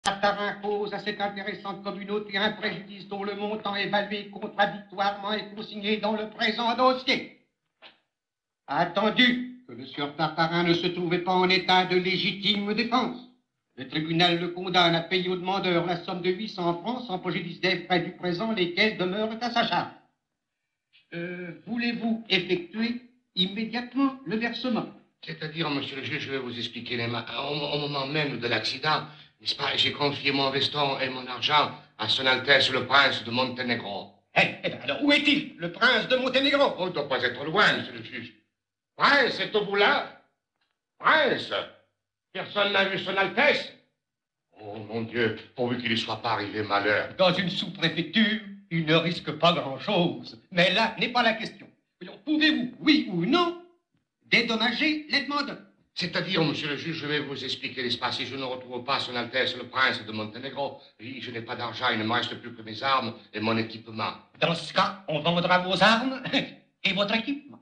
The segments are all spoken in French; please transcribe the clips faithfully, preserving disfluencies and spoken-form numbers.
Tartarin cause à cette intéressante communauté un préjudice dont le montant évalué contradictoirement est consigné dans le présent dossier. Attendu que le sieur Tartarin ne se trouvait pas en état de légitime défense, le tribunal le condamne à payer au demandeur la somme de huit cents francs sans préjudice des frais du présent, lesquels demeurent à sa charge. Euh, voulez-vous effectuer immédiatement le versement? C'est-à-dire, monsieur le juge, je vais vous expliquer les ma... au, au moment même de l'accident, n'est-ce pas, j'ai confié mon veston et mon argent à son Altesse le Prince de Monténégro. Eh, eh bien, alors, où est-il, le Prince de Monténégro? On ne doit pas être loin, monsieur le juge. Prince, êtes-vous là? Prince, personne n'a vu son Altesse? Oh, mon Dieu, pourvu qu'il ne soit pas arrivé malheur. Dans une sous-préfecture, il ne risque pas grand-chose. Mais là n'est pas la question. Pouvez-vous, oui ou non, dédommager les demandeurs? C'est-à-dire, monsieur le juge, je vais vous expliquer, n'est-ce pas, si je ne retrouve pas son Altesse le Prince de Monténégro, oui, je n'ai pas d'argent, il ne me reste plus que mes armes et mon équipement. Dans ce cas, on vendra vos armes et votre équipement.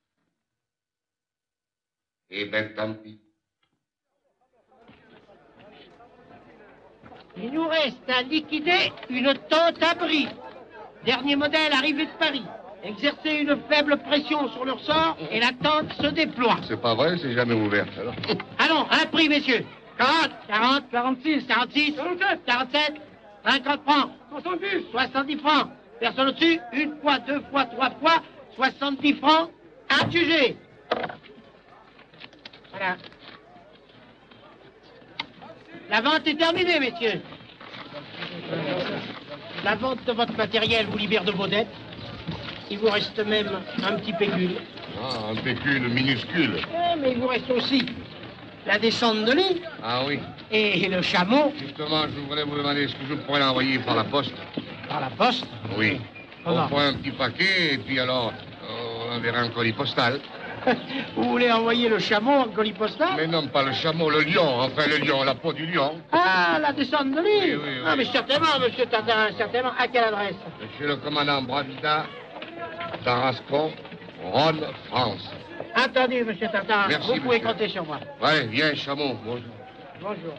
Eh bien, tant pis. Il nous reste à liquider une tente abri. Dernier modèle arrivé de Paris. Exercer une faible pression sur le ressort et la tente se déploie. C'est pas vrai, c'est jamais ouvert, alors. Allons, un prix, messieurs. quarante, quarante, quarante-six, quarante-six, quarante-sept, quarante-sept, cinquante francs. soixante-dix. soixante-dix francs. Personne au-dessus. Une fois, deux fois, trois fois. soixante-dix francs. Adjugé. Voilà. La vente est terminée, messieurs. La vente de votre matériel vous libère de vos dettes. Il vous reste même un petit pécule. Ah, un pécule minuscule. Eh, mais il vous reste aussi la descente de lit. Ah oui. Et le chameau. Justement, je voudrais vous demander, est-ce que je pourrais l'envoyer par la poste? Par la poste? Oui. Comment? On prend un petit paquet et puis alors, on enverra un colis postal. Vous voulez envoyer le chameau en colis postal? Mais non, pas le chameau, le lion. Enfin, le lion, la peau du lion. Ah, la descente de l'île. Oui, oui, oui. Ah, mais certainement, monsieur Tartarin, certainement. À quelle adresse? Monsieur le commandant Bravida, Tarascon, Rhône, France. Entendu, monsieur Tartarin. Merci, Vous pouvez monsieur. compter sur moi. Ouais, viens, chameau. Bonjour. Bonjour.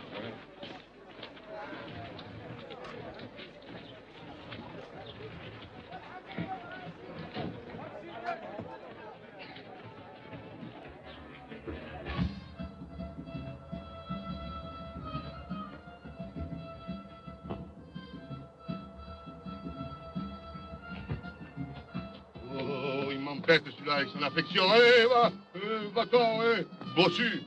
Oh, il m'embête celui-là avec son affection. Allez, va, euh, va-t'en, eh, bossu.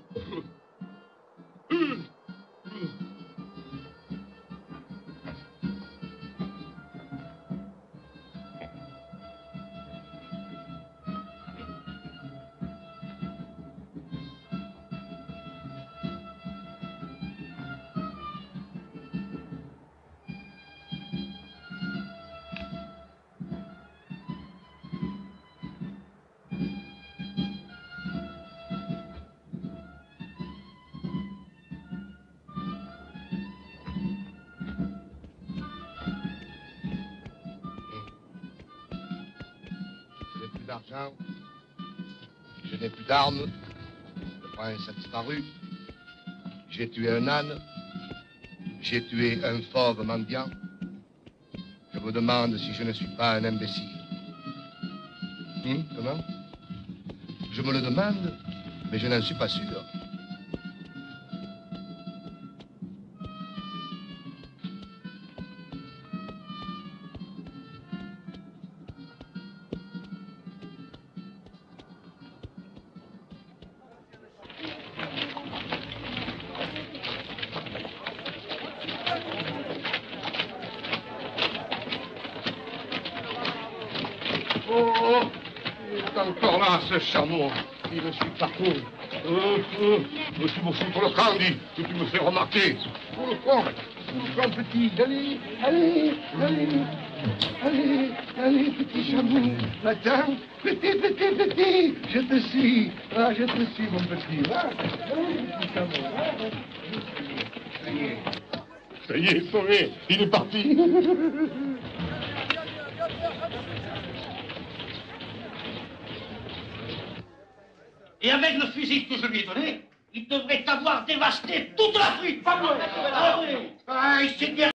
Je n'ai plus d'argent, je n'ai plus d'armes, le prince a disparu, j'ai tué un âne, j'ai tué un fauve mendiant. Je vous demande si je ne suis pas un imbécile. Hum, comment? Je me le demande, mais je n'en suis pas sûr. Oh, il est encore là, ce chameau. Il me suit partout. Euh, euh, tu me fous pour le camp, dis, que tu me fais remarquer. Pour le camp. Grand petit, allez, allez, allez, allez, allez, petit chameau. Attends, petit, petit, petit, je te suis. Ah, je te suis, mon petit. Ah, allez, petit chameau. Ah, ça y est. Ça y est, sauvé. Il est parti. Et avec le fusil que je lui ai donné, il devrait avoir dévasté toute l'Afrique. Pas vrai. Ah, il s'est